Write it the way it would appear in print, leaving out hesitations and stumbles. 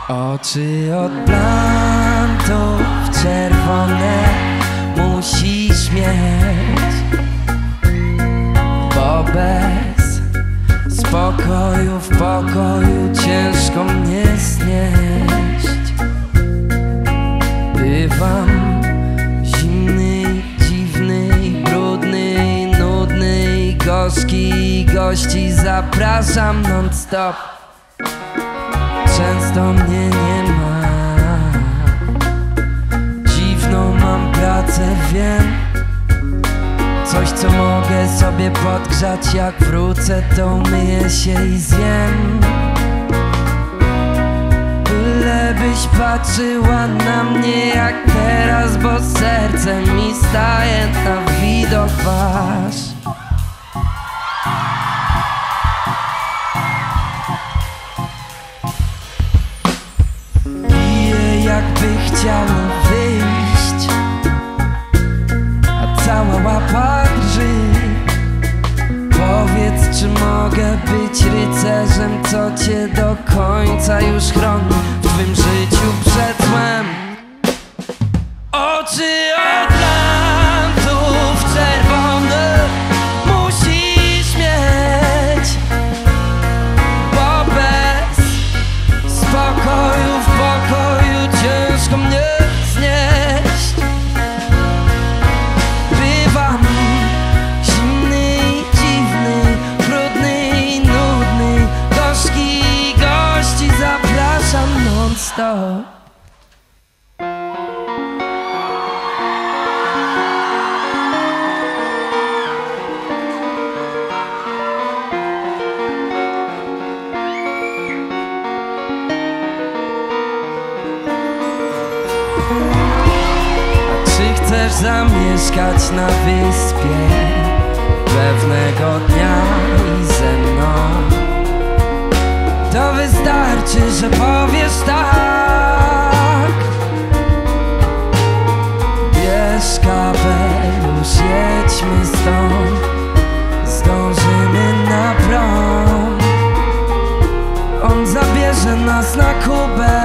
Oczy od plantów czerwone musisz mieć, bo bez spokoju w pokoju ciężko mnie znieść. Bywam zimny, dziwny, brudny, nudny, gorzki, gości zapraszam non-stop. Często mnie nie ma, dziwną mam pracę, wiem. Coś, co mogę sobie podgrzać, jak wrócę, to umyję się i zjem. Bylebyś patrzyła na mnie jak teraz, bo serce mi staje na widok wasz. Jakby chciało wyjść, a cała łapa drży. Powiedz, czy mogę być rycerzem, co cię do końca już chroni w twym życiu przed złem. Oczy od plantów czerwone musisz mieć, bo bez spokoju w pokoju ciężko mnie znieść. Bywam zimny, dziwny, brudny i nudny, gorzki, gości zapraszam non-stop. Chcesz zamieszkać na wyspie pewnego dnia i ze mną? To wystarczy, że powiesz tak. Bierz kapelusz, jedźmy stąd, zdążymy na prom. On zabierze nas na Kubę.